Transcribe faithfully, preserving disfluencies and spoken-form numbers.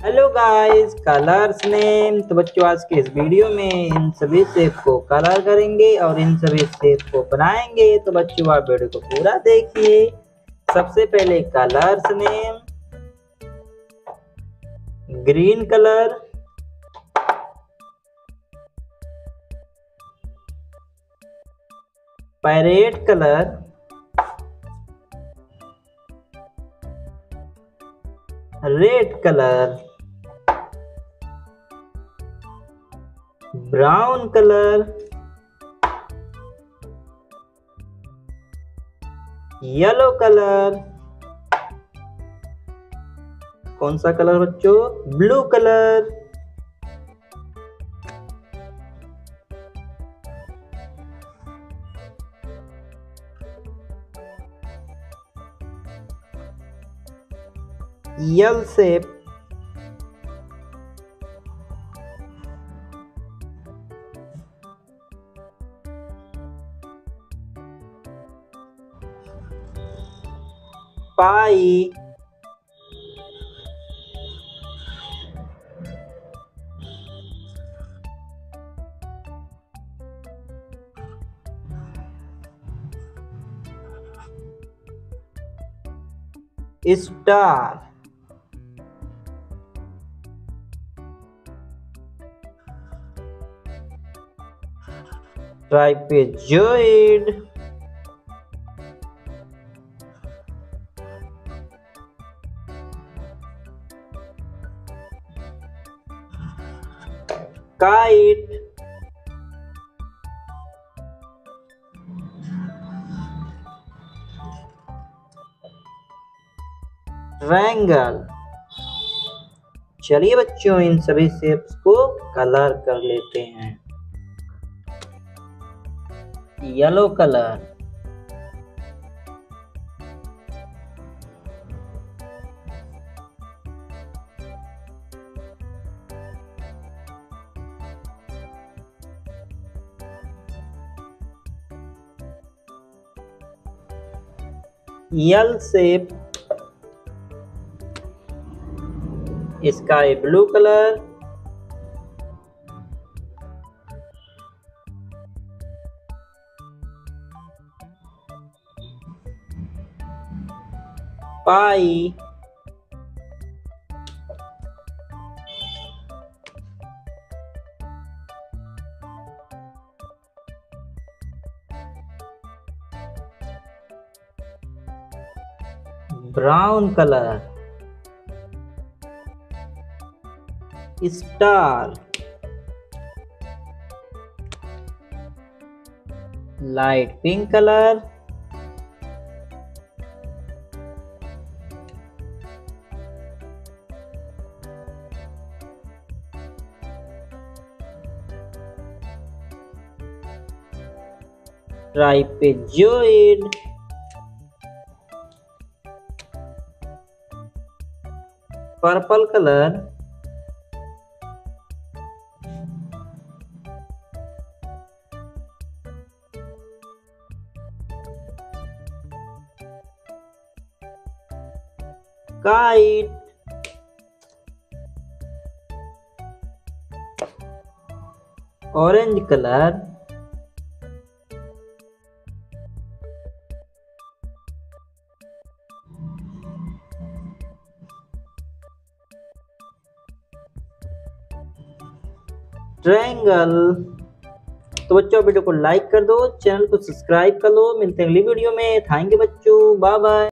Hello guys, colours name. तो बच्चों, आज के इस वीडियो में इन सभी शेप को कलर करेंगे और इन सभी शेप को बनाएंगे। तो बच्चों, आप वीडियो को पूरा देखिए। सबसे पहले colours name, green colour, parrot colour, red colour, brown colour, yellow colour, कौन सा कलर बच्चों? Blue colour, oval shape, pie, star, trapezoid, kite, triangle. चलिए बच्चों, इन सभी शेप्स को कलर कर लेते हैं। Yellow colour, oval shape, sky blue colour, pie, brown colour, star, light pink colour, trapezoid, purple colour, kite, orange colour, triangle. तो बच्चों, video को लाइक कर दो, चैनल को सब्सक्राइब कर लो। मिलते हैं अगली वीडियो में। थैंक यू बच्चों, बाय बाय।